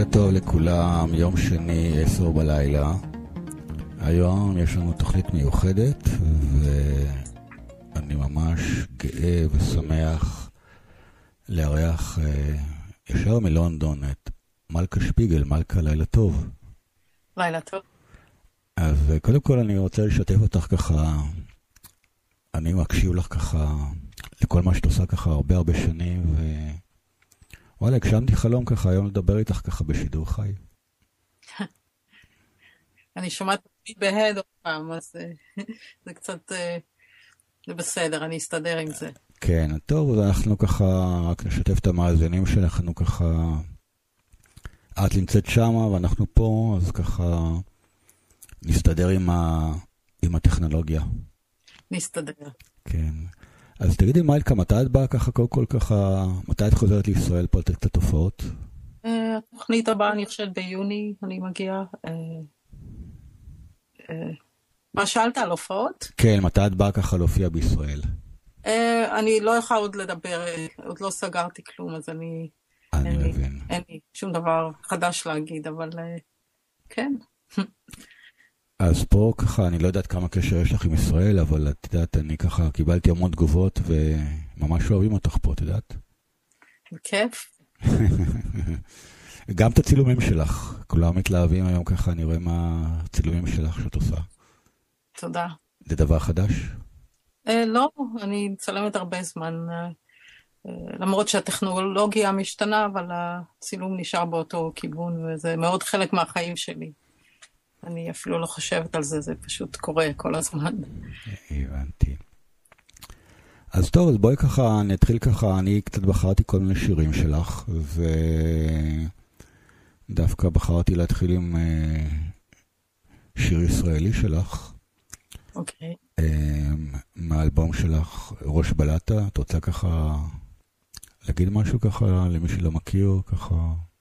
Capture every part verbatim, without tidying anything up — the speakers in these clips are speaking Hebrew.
לילה טוב לכולם, יום שני עשר בלילה. היום יש לנו תוכנית מיוחדת ואני ממש גאה ושמח לארח ישר מלונדון את מלכה שפיגל. מלכה, לילה טוב. לילה טוב. אז קודם כל אני רוצה לשתף אותך ככה, אני מקשיב לך ככה לכל מה שאת עושה ככה הרבה הרבה שנים, ו... וואלה, הגשמתי חלום ככה היום לדבר איתך ככה בשידור חי. אני שומעת בהד עוד פעם, אז זה קצת, זה בסדר, אני אסתדר עם זה. כן, טוב, אז אנחנו ככה, רק נשתף את המאזינים שאנחנו ככה, את נמצאת שמה ואנחנו פה, אז ככה נסתדר עם, ה... עם הטכנולוגיה. נסתדר. כן. אז תגידי מלכה, מתי את באה ככה, כל כל ככה, מתי את חוזרת לישראל פה לתת את התופעות? התוכנית הבאה אני חושבת ביוני, אני מגיעה. מה שאלת על הופעות? כן, מתי את באה ככה להופיע בישראל? אני לא יכולה עוד לדבר, עוד לא סגרתי כלום, אז אני... אני מבין. אין לי שום דבר חדש להגיד, אבל כן. אז פה ככה, אני לא יודעת כמה קשר יש לך עם ישראל, אבל את יודעת, אני ככה קיבלתי המון תגובות וממש אוהבים אותך פה, את יודעת? כיף. גם את הצילומים שלך, כולם מתלהבים היום ככה, אני רואה מה הצילומים שלך שאת עושה. תודה. זה דבר חדש? לא, אני מצלמת הרבה זמן, למרות שהטכנולוגיה משתנה, אבל הצילום נשאר באותו כיוון, וזה מאוד חלק מהחיים שלי. אני אפילו לא חושבת על זה, זה פשוט קורה כל הזמן. הבנתי. אז טוב, אז בואי ככה, נתחיל ככה, אני קצת בחרתי כל מיני שירים שלך, ודווקא בחרתי להתחיל עם שיר ישראלי שלך. אוקיי. מהאלבום שלך, ראש בלטה. את רוצה ככה להגיד משהו ככה, למי שלא מכיר, ככה?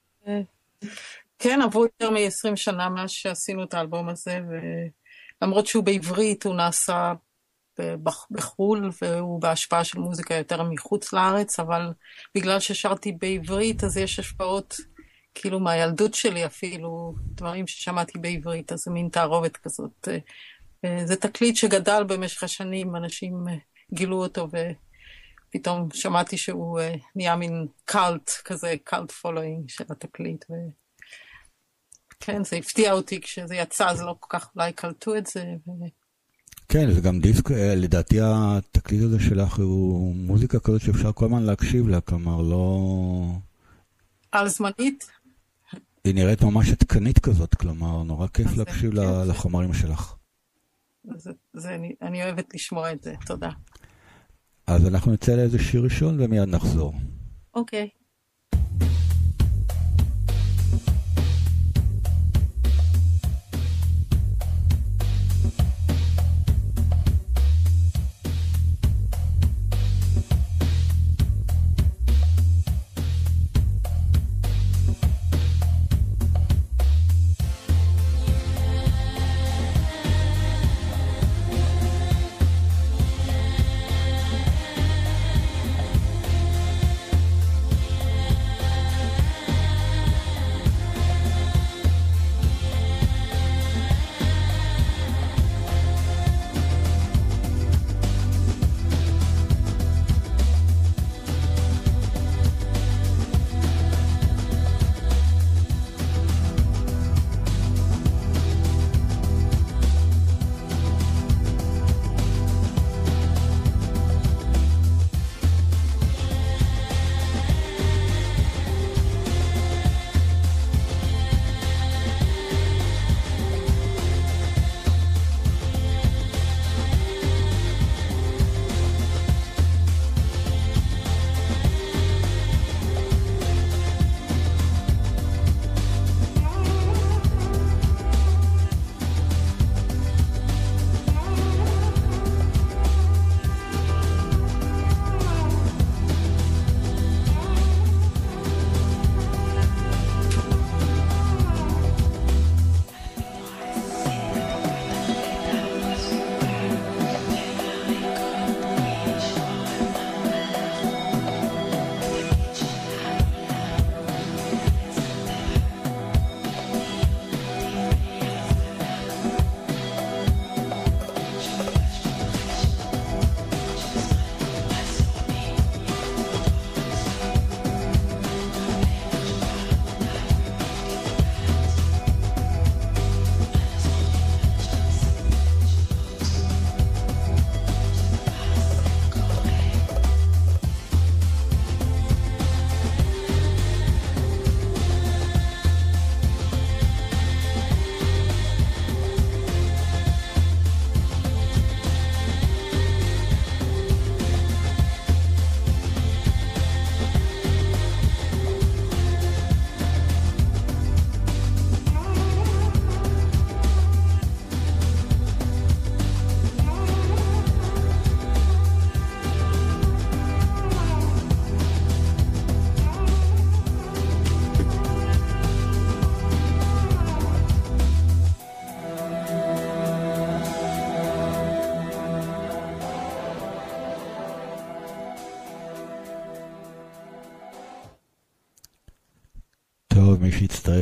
כן, עברו יותר מ-עשרים שנה מאז שעשינו את האלבום הזה, ולמרות שהוא בעברית, הוא נעשה בחול, והוא בהשפעה של מוזיקה יותר מחוץ לארץ, אבל בגלל ששרתי בעברית, אז יש השפעות כאילו מהילדות שלי אפילו, דברים ששמעתי בעברית, אז זה מין תערובת כזאת. זה תקליט שגדל במשך השנים, אנשים גילו אותו, ופתאום שמעתי שהוא נהיה מין קלט, כזה קלט פולואינג של התקליט, ו... כן, זה הפתיע אותי כשזה יצא, אז לא כל כך אולי קלטו את זה. ו... כן, זה גם דיסק, לדעתי התקליט הזה שלך הוא מוזיקה כזאת שאפשר כל הזמן להקשיב לה, כלומר לא... על זמנית? היא נראית ממש עדכנית כזאת, כלומר נורא כיף להקשיב כן, לחומרים שלך. זה, זה, אני, אני אוהבת לשמוע את זה, תודה. אז אנחנו נצא לאיזה שיר ראשון ומיד נחזור. אוקיי.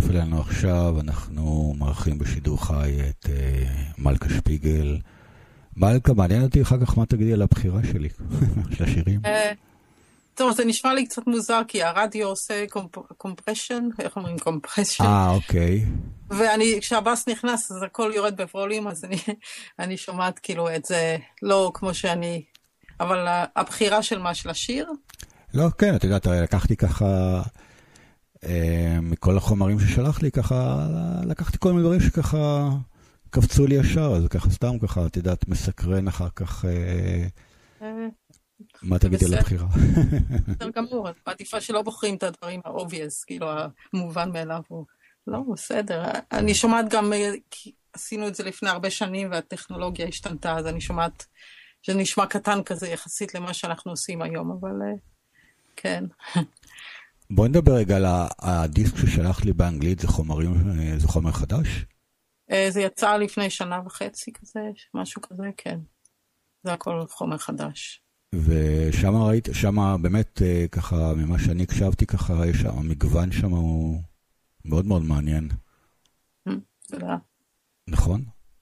אלינו עכשיו, אנחנו מארחים בשידור חי את uh, מלכה שפיגל. מלכה, מעניין אותי אחר כך מה תגידי על הבחירה שלי, של השירים. טוב, זה נשמע לי קצת מוזר, כי הרדיו עושה קומפרשן, איך אומרים קומפרשן? אה, אוקיי. ואני, כשהבאס נכנס, אז הכל יורד בפרוליום, אז אני, אני שומעת כאילו את זה, לא כמו שאני, אבל הבחירה של מה, של השיר? לא, כן, את יודעת, לקחתי ככה, אה, מכל החומרים ששלח לי, ככה, לקחתי כל מיני דברים שככה קפצו לי ישר, אז ככה סתם ככה, את יודעת, מסקרן אחר כך, אה, אה, מה תגידי על הבחירה? בסדר גמור, העדיפה שלא בוחרים את הדברים ה-obvious, כאילו המובן מאליו הוא, לא, בסדר. אני שומעת גם, כי עשינו את זה לפני הרבה שנים והטכנולוגיה השתנתה, אז אני שומעת שזה נשמע קטן כזה יחסית למה שאנחנו עושים היום, אבל כן. בואי נדבר רגע על הדיסק ששלח לי באנגלית, זה חומרים, זה חומר חדש? זה יצא לפני שנה וחצי כזה, משהו כזה, כן. זה הכל חומר חדש. ושם ראית, שם באמת ככה, ממה שאני הקשבתי ככה, יש שם, המגוון שם הוא מאוד מאוד מעניין. תודה. נכון?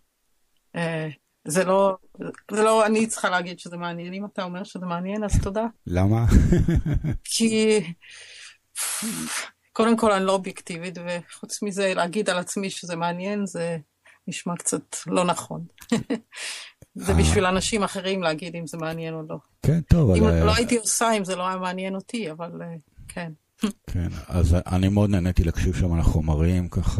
זה לא, זה לא, אני צריכה להגיד שזה מעניין. אם אתה אומר שזה מעניין, אז תודה. למה? כי, קודם כל אני לא אובייקטיבית, וחוץ מזה להגיד על עצמי שזה מעניין, זה נשמע קצת לא נכון. זה בשביל אנשים אחרים להגיד אם זה מעניין או לא. כן, טוב. אם לא הייתי עושה אם זה לא היה מעניין אותי, אבל כן. כן, אז אני מאוד נהניתי להקשיב שם על החומרים ככה,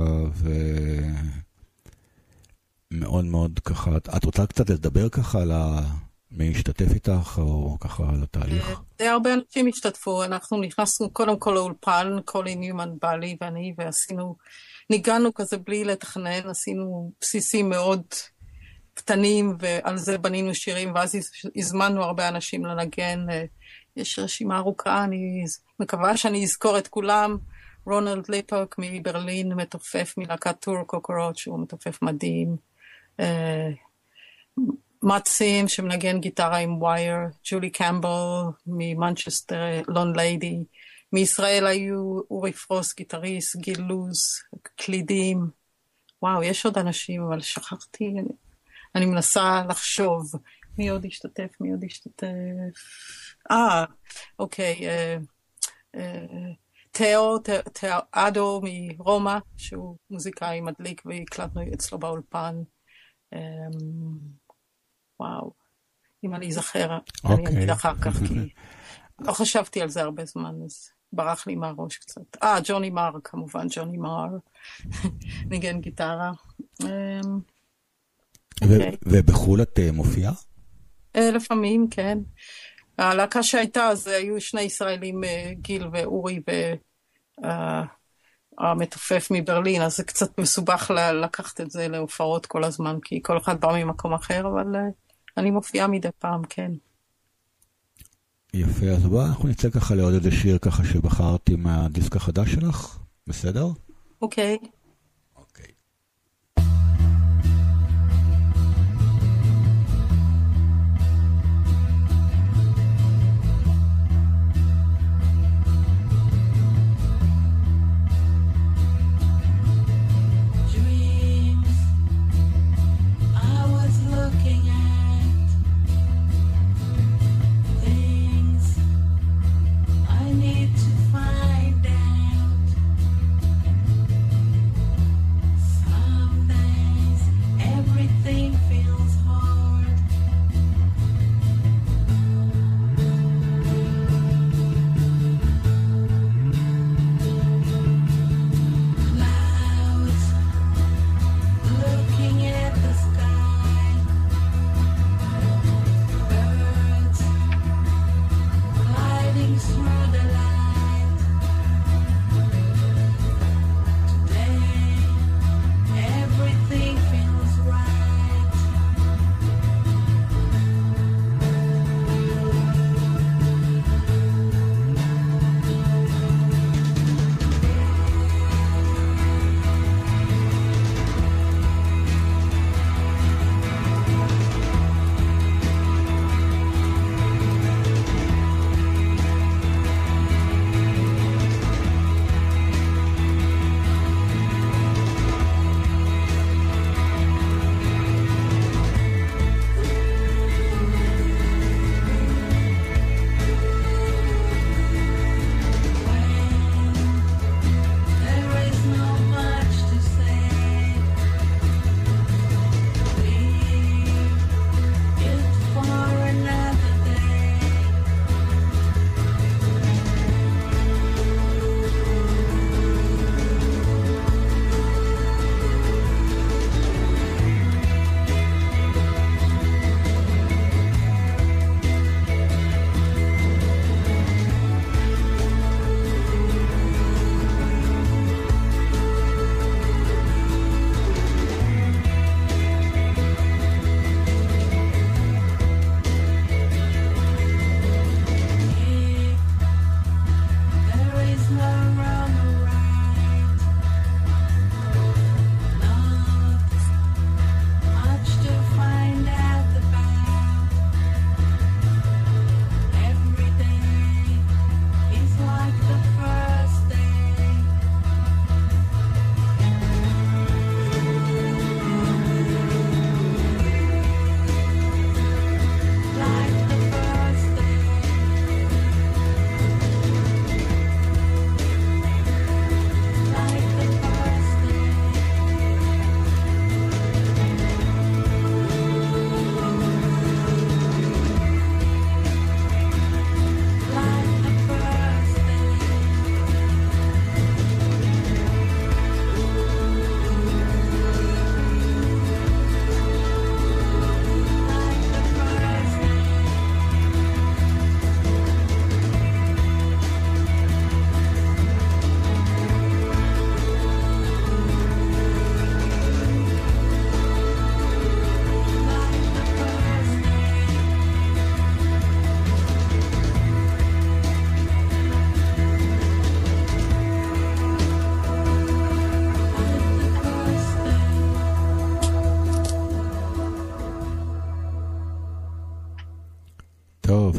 ומאוד מאוד ככה, את רוצה קצת לדבר ככה על מי השתתף איתך, או ככה על התהליך? די הרבה אנשים השתתפו, אנחנו נכנסנו קודם כל לאולפן, קולי ניומן בעלי ואני, ועשינו, ניגענו כזה בלי לתכנן, עשינו בסיסים מאוד קטנים, ועל זה בנינו שירים, ואז הזמנו הרבה אנשים לנגן, יש רשימה ארוכה, אני מקווה שאני אזכור את כולם, רונלד ליפוק מברלין, מתופף מלהקת טור קוקורות, שהוא מתופף מדהים, מצים שמנגן גיטרה עם ווייר, ג'ולי קמבל ממנצ'סטר, לון ליידי, מישראל היו אורי פרוס, גיטריסט, גיל לוז, קלידים, וואו, יש עוד אנשים, אבל שכחתי, אני, אני מנסה לחשוב, מי עוד השתתף, מי עוד השתתף, אה, אוקיי, אה, אה, תאו, תאו אדו מרומא, שהוא מוזיקאי מדליק, והקלטנו אצלו באולפן, אה, וואו, אם אני אזכר, okay. אני אגיד אחר כך, כי לא חשבתי על זה הרבה זמן, אז ברח לי מהראש קצת. אה, ג'וני מר, כמובן, ג'וני מר, ניגן גיטרה. ובחול את מופיעה? לפעמים, כן. הלהקה שהייתה, אז היו שני ישראלים, גיל ואורי, והמתופף מברלין, אז זה קצת מסובך לקחת את זה להופעות כל הזמן, כי כל אחד בא ממקום אחר, אבל אני מופיעה מדי פעם, כן. יפה, אז בוא, אנחנו נצא ככה לעוד איזה שיר ככה שבחרתי מהדיסק החדש שלך, בסדר? אוקיי. אוקיי. I need to find out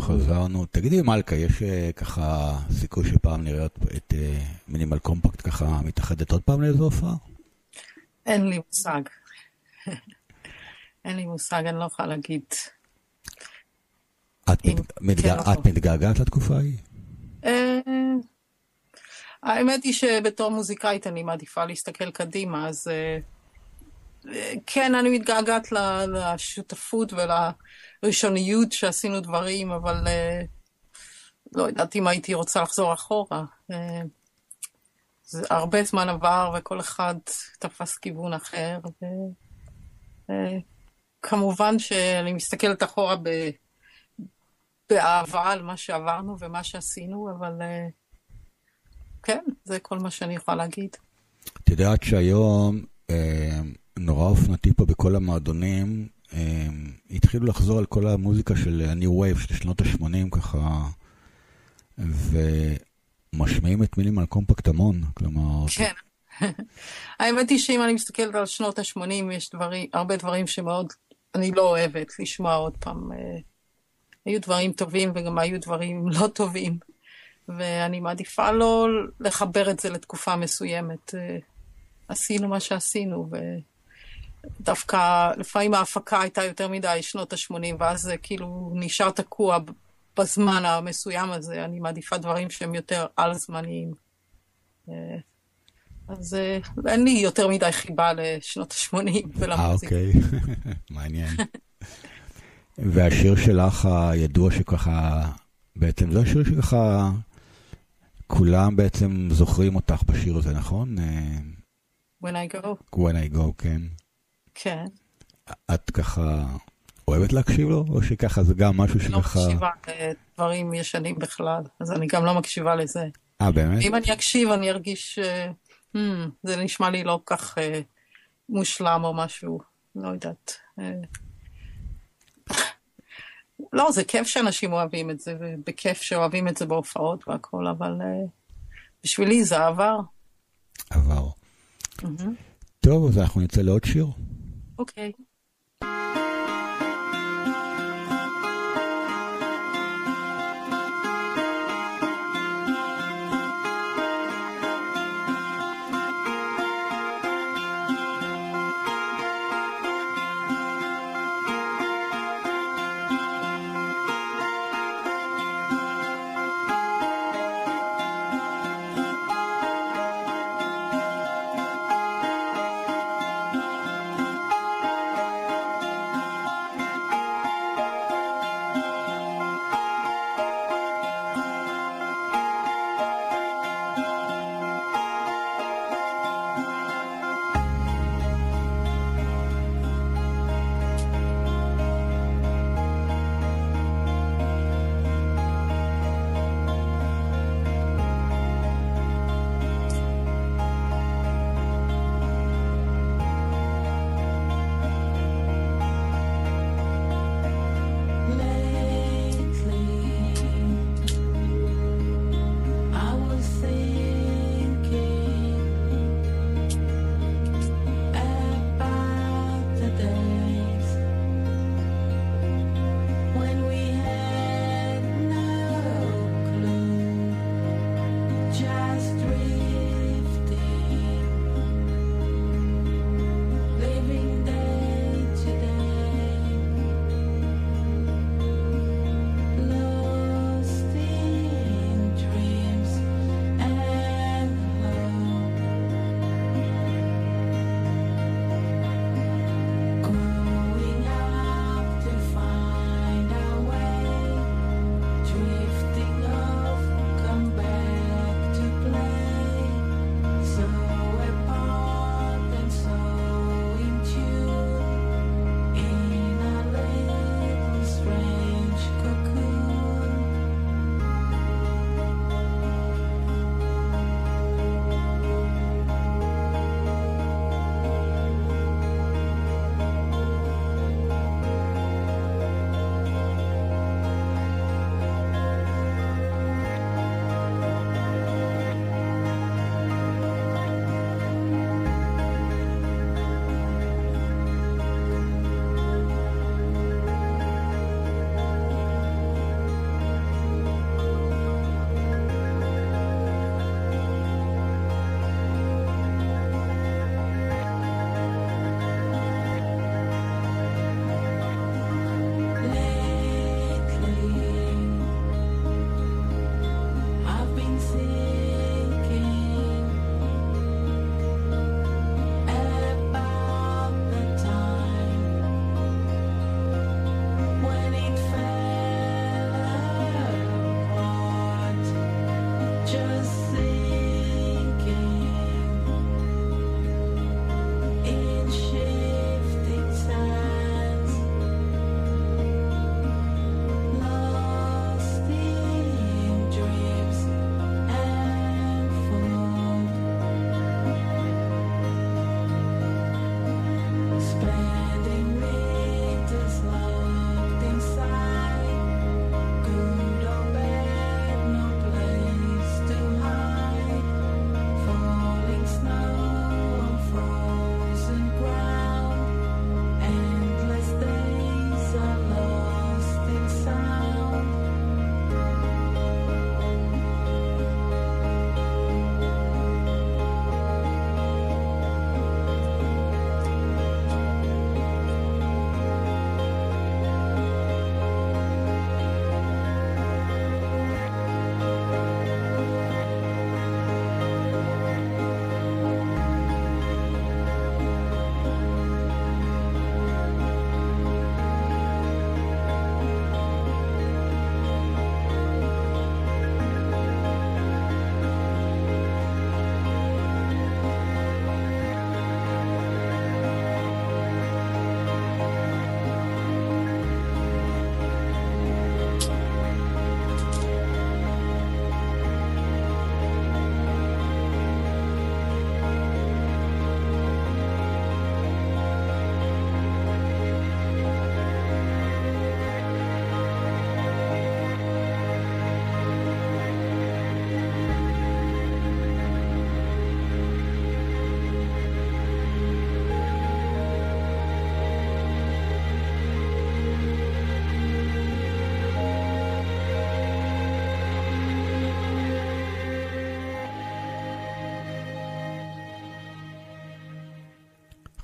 חזרנו. תגידי, מלכה, יש uh, ככה סיכוי שפעם נראה את uh, מינימל קומפקט ככה מתאחדת עוד פעם לאיזו הופעה? אין לי מושג. אין לי מושג, אני לא יכולה להגיד. את, מת, מתגע, כן, את מתגעגעת לתקופה ההיא? האמת היא שבתור מוזיקאית אני מעדיפה להסתכל קדימה, אז כן, אני מתגעגעת לשותפות ולראשוניות שעשינו דברים, אבל לא יודעת אם הייתי רוצה לחזור אחורה. זה הרבה זמן עבר וכל אחד תפס כיוון אחר. כמובן שאני מסתכלת אחורה ב... באהבה על מה שעברנו ומה שעשינו, אבל כן, זה כל מה שאני יכולה להגיד. את יודעת שהיום נורא אופנתי פה בכל המועדונים, התחילו לחזור על כל המוזיקה של ה-New Wave של שנות ה-שמונים ככה, ומשמעים את מינימל קומפקט המון, כלומר... כן. האמת היא שאם אני מסתכלת על שנות ה-שמונים, יש דברים, הרבה דברים שמאוד, אני לא אוהבת לשמוע עוד פעם. היו דברים טובים וגם היו דברים לא טובים, ואני מעדיפה לא לחבר את זה לתקופה מסוימת. עשינו מה שעשינו, ודווקא לפעמים ההפקה הייתה יותר מדי שנות ה-שמונים, ואז זה כאילו נשאר תקוע בזמן המסוים הזה. אני מעדיפה דברים שהם יותר על-זמניים. אז אין לי יותר מדי חיבה לשנות ה-שמונים ולמוזיקה. אה, אוקיי. מעניין. והשיר שלך הידוע שככה, בעצם זה השיר שככה, כולם בעצם זוכרים אותך בשיר הזה, נכון? When I go. When I go, כן. כן. את ככה אוהבת להקשיב לו, או שככה זה גם משהו שככה... אני לא מקשיבה לדברים ישנים בכלל, אז אני גם לא מקשיבה לזה. אה, באמת? אם אני אקשיב, אני ארגיש, hmm, זה נשמע לי לא כך uh, מושלם או משהו, לא יודעת. לא, זה כיף שאנשים אוהבים את זה, ובכיף שאוהבים את זה בהופעות והכל, אבל uh, בשבילי זה עבר. עבר. Mm-hmm. טוב, אז אנחנו נצא לעוד שיר. אוקיי. Okay.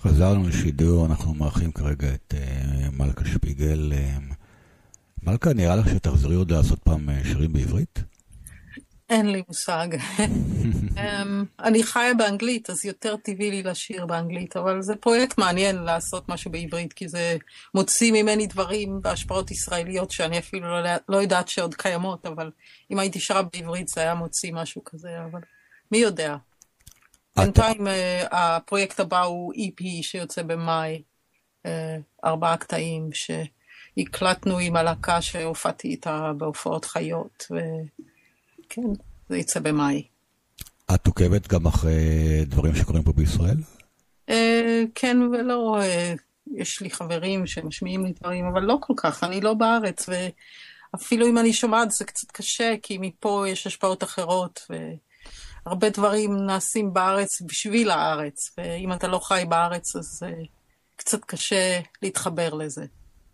חזרנו לשידור, אנחנו מארחים כרגע את uh, מלכה שפיגל. Uh, מלכה, נראה לך שתחזרי עוד לעשות פעם uh, שירים בעברית? אין לי מושג. um, אני חיה באנגלית, אז יותר טבעי לי לשיר באנגלית, אבל זה פרויקט מעניין לעשות משהו בעברית, כי זה מוציא ממני דברים בהשפעות ישראליות שאני אפילו לא, לא יודעת שעוד קיימות, אבל אם הייתי שרה בעברית זה היה מוציא משהו כזה, אבל מי יודע. בינתיים הפרויקט הבא הוא אי פי שיוצא במאי, ארבעה קטעים שהקלטנו עם הלהקה שהופעתי איתה בהופעות חיות, וכן, זה יצא במאי. את עוקבת גם אחרי דברים שקורים פה בישראל? כן ולא, יש לי חברים שמשמיעים לי דברים, אבל לא כל כך, אני לא בארץ, ואפילו אם אני שומעת זה קצת קשה, כי מפה יש השפעות אחרות, ו... הרבה דברים נעשים בארץ בשביל הארץ, ואם אתה לא חי בארץ, אז uh, קצת קשה להתחבר לזה.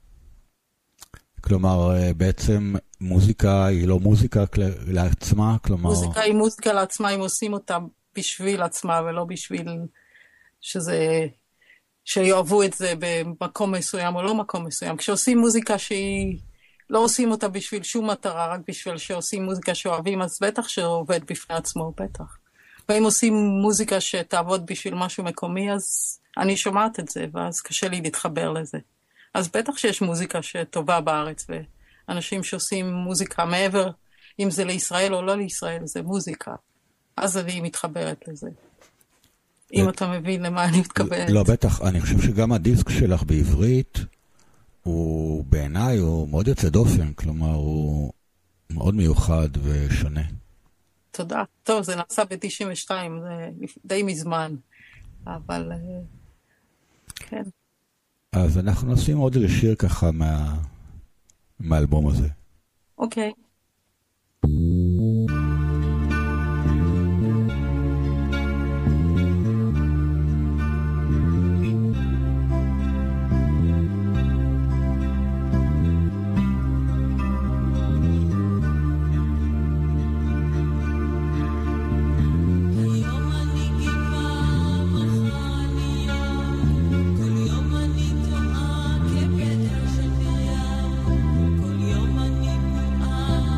כלומר, בעצם מוזיקה היא לא מוזיקה לעצמה? כלומר... מוזיקה היא מוזיקה לעצמה, אם עושים אותה בשביל עצמה, ולא בשביל שזה... שיאהבו את זה במקום מסוים או לא מקום מסוים. כשעושים מוזיקה שהיא... לא עושים אותה בשביל שום מטרה, רק בשביל שעושים מוזיקה שאוהבים, אז בטח שעובד בפני עצמו, בטח. ואם עושים מוזיקה שתעבוד בשביל משהו מקומי, אז אני שומעת את זה, ואז קשה לי להתחבר לזה. אז בטח שיש מוזיקה שטובה בארץ, ואנשים שעושים מוזיקה מעבר, אם זה לישראל או לא לישראל, זה מוזיקה. אז אני מתחברת לזה. אם אתה מבין למה אני מתכוונת. לא, בטח, אני חושב שגם הדיסק שלך בעברית, הוא בעיניי הוא מאוד יוצא דופן, כלומר הוא מאוד מיוחד ושונה. תודה. טוב, זה נעשה ב-תשעים ושתיים, זה די מזמן, אבל כן. אז אנחנו נשים עוד איזה שיר ככה מה... מהאלבום הזה. אוקיי. כל יום אני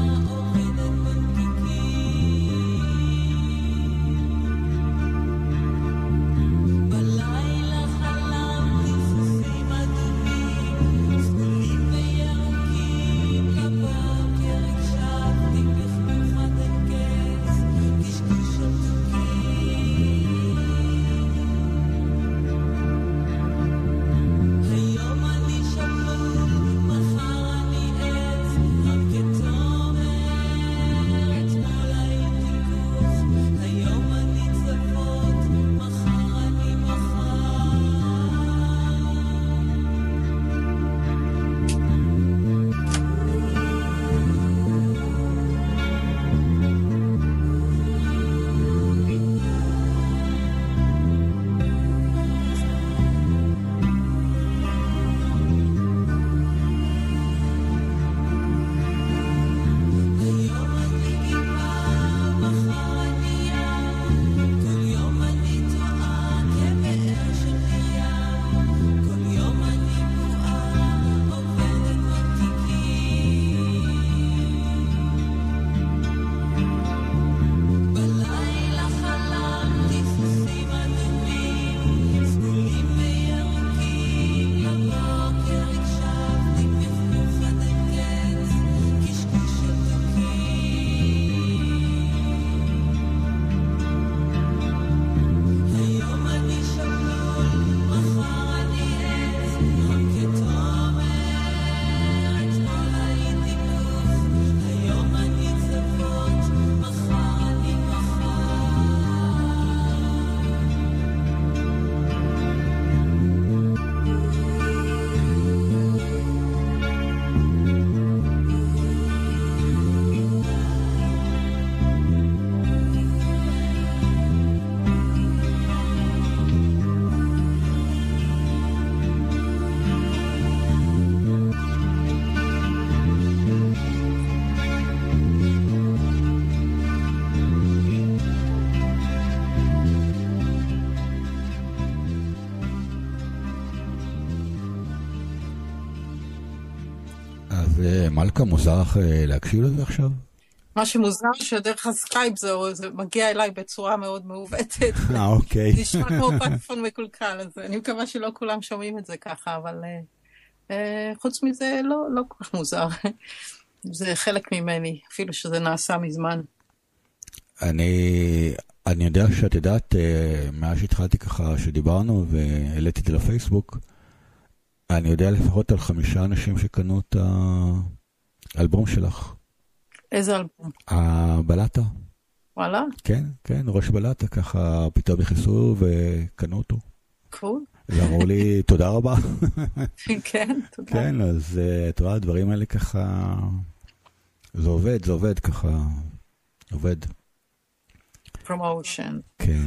זה מלכה מוזר לך להקשיב לזה עכשיו? מה שמוזר שדרך הסקייפ זה, זה מגיע אליי בצורה מאוד מעוותת. אה, אוקיי. נשמע כמו פטפון מקולקל, אז אני מקווה שלא כולם שומעים את זה ככה, אבל uh, uh, חוץ מזה לא, לא כל כך מוזר. זה חלק ממני, אפילו שזה נעשה מזמן. אני, אני יודע שאת יודעת, מאז שהתחלתי ככה שדיברנו והעליתי את זה לפייסבוק, אני יודע לפחות על חמישה אנשים שקנו את האלבום שלך. איזה אלבום? הבלטה. וואלה? כן, כן, ראש בלטה, ככה פתאום נכנסו וקנו אותו. קול. ואמרו לי, תודה רבה. כן, תודה. כן, אז את רואה, הדברים האלה ככה, זה עובד, זה עובד ככה, עובד. פרומושן. כן.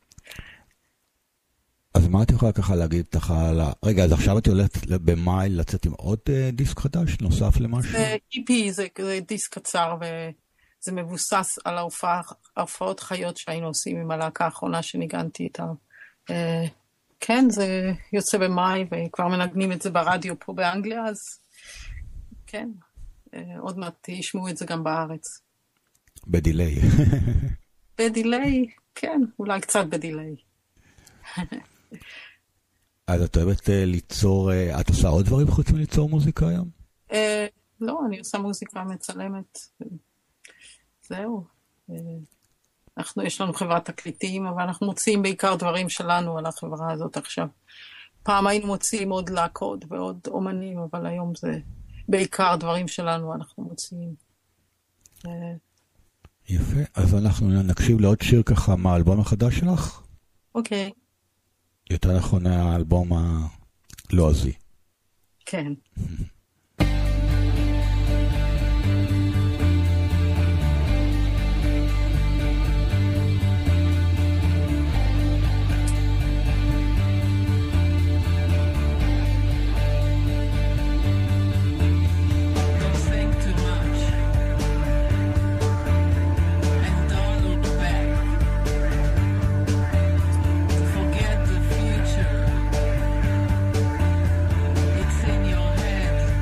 אז מה את יכולה ככה להגיד לך על ה... רגע, אז עכשיו את הולכת במאי לצאת עם עוד דיסק חדש, נוסף למשהו? זה אי פי, זה, זה דיסק קצר, וזה מבוסס על ההופעה, ההופעות חיות שהיינו עושים עם הלהקה האחרונה שניגנתי איתה. כן, זה יוצא במאי, וכבר מנגנים את זה ברדיו פה באנגליה, אז כן, עוד מעט ישמעו את זה גם בארץ. בדיליי. בדיליי, כן, אולי קצת בדיליי. אז את אוהבת ליצור, את עושה עוד דברים חוץ מליצור מוזיקה היום? לא, אני עושה מוזיקה מצלמת. זהו. אנחנו, יש לנו חברת תקליטים, אבל אנחנו מוציאים בעיקר דברים שלנו על החברה הזאת עכשיו. פעם היינו מוציאים עוד להקות ועוד אומנים, אבל היום זה בעיקר דברים שלנו אנחנו מוציאים. יפה, אז אנחנו נקשיב לעוד שיר ככה מהאלבום החדש שלך? אוקיי. יותר נכון האלבום הלועזי. כן. It's in your head.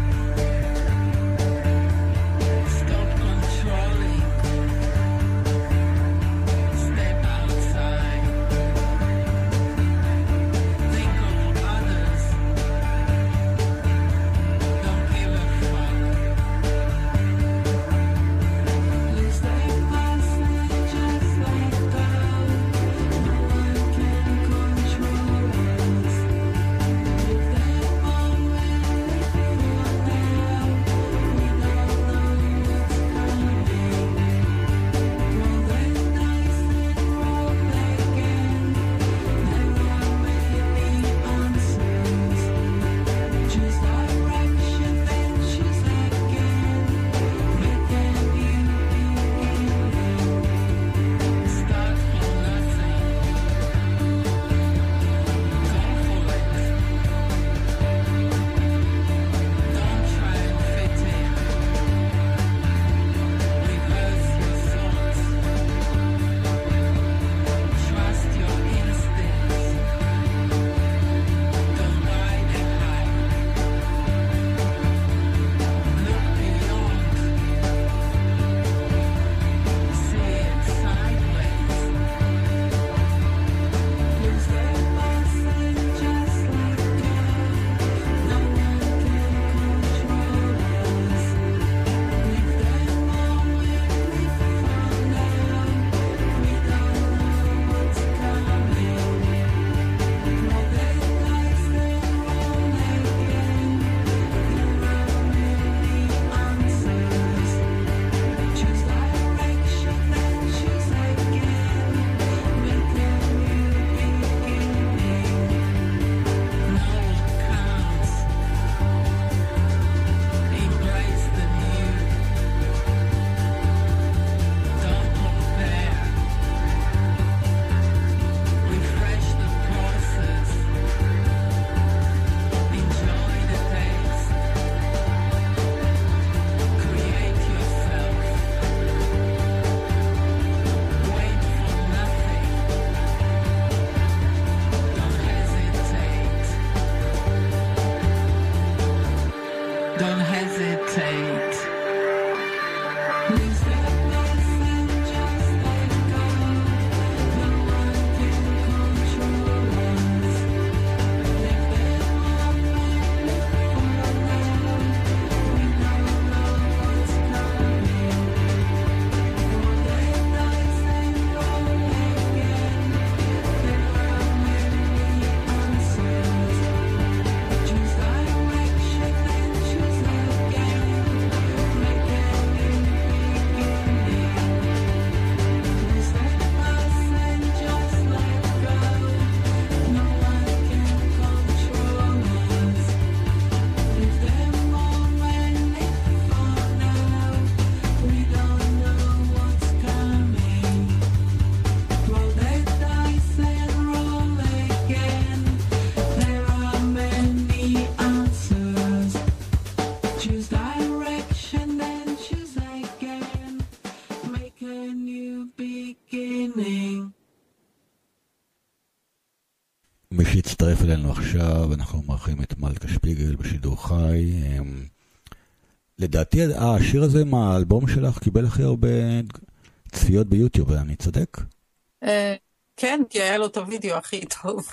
מצטרף אלינו עכשיו, אנחנו מארחים את מלכה שפיגל בשידור חי. לדעתי, אה, השיר הזה מהאלבום שלך קיבל הכי הרבה צפיות ביוטיוב, אני צודק? כן, כי היה לו את הוידאו הכי טוב.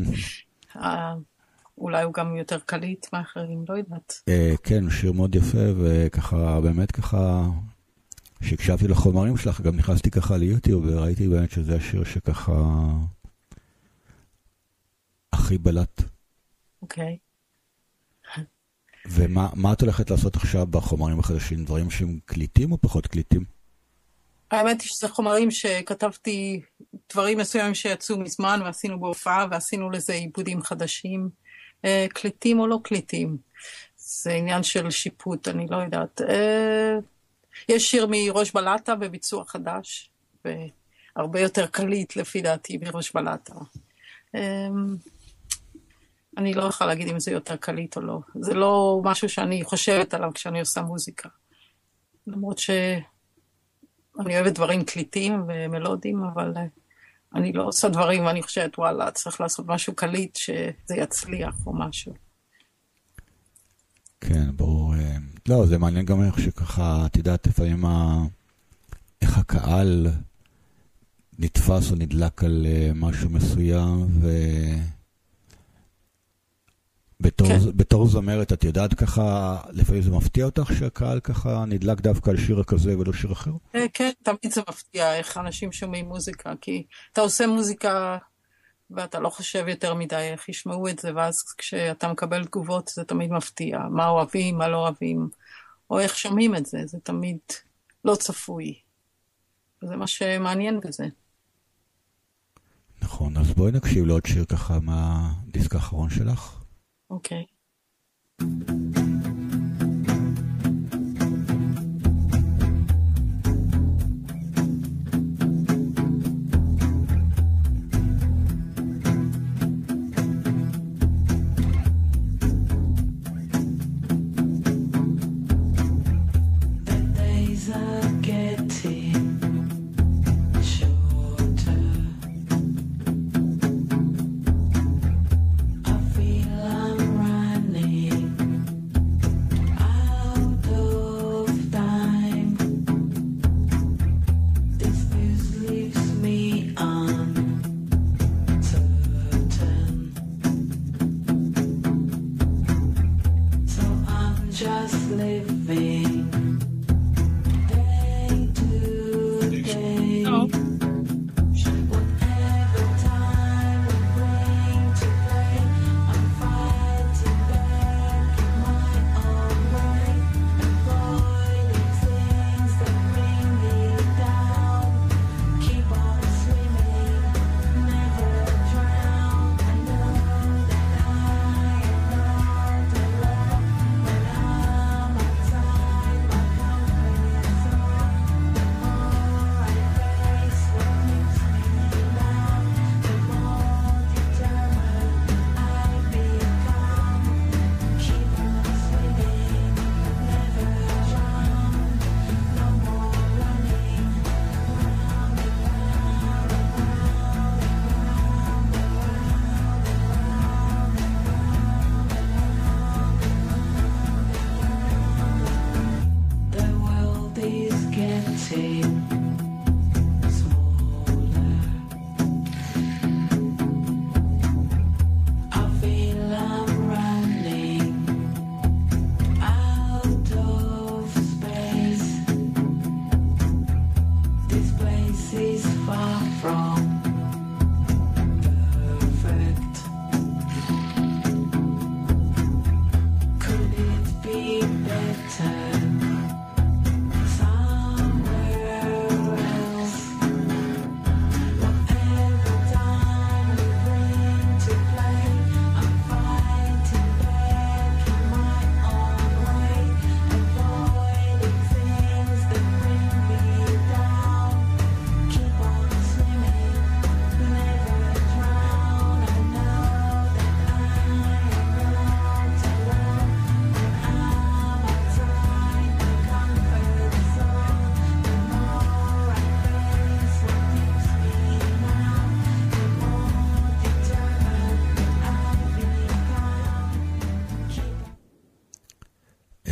אולי הוא גם יותר קליט מאחרים, לא יודעת. כן, שיר מאוד יפה, וככה, באמת ככה, שהקשבתי לחומרים שלך, גם נכנסתי ככה ליוטיוב, וראיתי באמת שזה השיר שככה הכי בלט. אוקיי. ומה מה את הולכת לעשות עכשיו בחומרים החדשים? דברים שהם קליטים או פחות קליטים? האמת היא שזה חומרים שכתבתי דברים מסוימים שיצאו מזמן, ועשינו בהופעה, ועשינו לזה עיבודים חדשים. קליטים או לא קליטים. זה עניין של שיפוט, אני לא יודעת. יש שיר מראש בלטה בביצוע חדש, והרבה יותר קליט לפי דעתי מראש בלטה. אני לא יכולה להגיד אם זה יותר קליט או לא. זה לא משהו שאני חושבת עליו כשאני עושה מוזיקה. למרות שאני אוהבת דברים קליטים ומלודיים, אבל אני לא עושה דברים ואני חושבת, וואלה, צריך לעשות משהו קליט שזה יצליח או משהו. כן, ברור. לא, זה מעניין גם איך שככה, את יודעת, לפעמים איך הקהל נתפס או נדלק על משהו מסוים, ו... בתור, כן. בתור זמרת, את יודעת ככה, לפעמים זה מפתיע אותך שהקהל ככה נדלק דווקא על שיר כזה ולא שיר אחר? כן, תמיד זה מפתיע איך אנשים שומעים מוזיקה, כי אתה עושה מוזיקה ואתה לא חושב יותר מדי איך ישמעו את זה, ואז כשאתה מקבל תגובות זה תמיד מפתיע, מה אוהבים, מה לא אוהבים, או איך שומעים את זה, זה תמיד לא צפוי. וזה מה שמעניין בזה. נכון, אז בואי נקשיב לעוד שיר ככה מהדיסק האחרון שלך. אוקיי.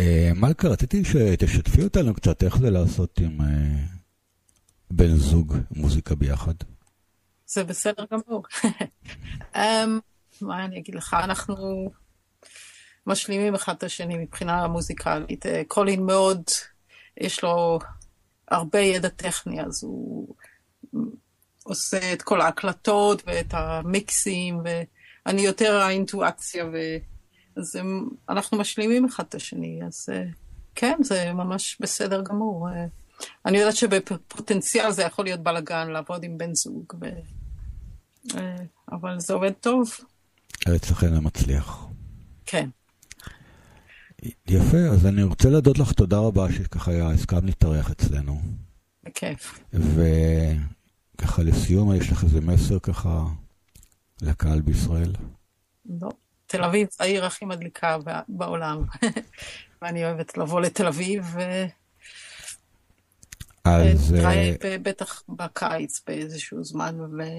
מלכה, רציתי שתשתפי אותנו קצת, איך זה לעשות עם בן זוג מוזיקה ביחד? זה בסדר גמור. מה אני אגיד לך, אנחנו משלימים אחד את השני מבחינה מוזיקלית. קולין מאוד, יש לו הרבה ידע טכני, אז הוא עושה את כל ההקלטות ואת המיקסים, ואני יותר האינטואציה, אז אנחנו משלימים אחד את השני, אז כן, זה ממש בסדר גמור. אני יודעת שבפוטנציאל זה יכול להיות בלגן לעבוד עם בן זוג, ו... אבל זה עובד טוב. אצלכם מצליח. כן. יפה, אז אני רוצה להודות לך תודה רבה שככה הסכמת להתארח אצלנו. בכיף. וככה לסיום, יש לך איזה מסר ככה לקהל בישראל? לא. תל אביב, העיר הכי מדליקה בעולם. ואני אוהבת לבוא לתל אביב ו... אז... נראה בטח בקיץ באיזשהו זמן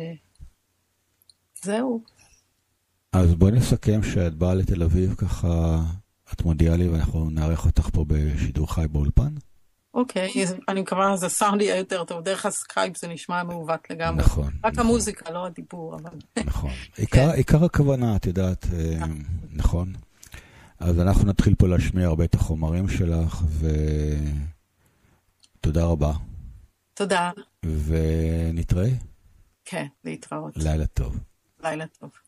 וזהו. אז בואי נסכם שאת באה לתל אביב ככה, את מודיעה לי ואנחנו נערך אותך פה בשידור חי באולפן. אוקיי, אני מקווה שזה סאונד יהיה יותר טוב, דרך הסקייפ זה נשמע מעוות לגמרי. נכון. רק המוזיקה, לא הדיבור, אבל... נכון. עיקר הכוונה, את יודעת, נכון. אז אנחנו נתחיל פה להשמיע הרבה את החומרים שלך, ותודה רבה. תודה. ונתראה. כן, להתראות. לילה טוב. לילה טוב.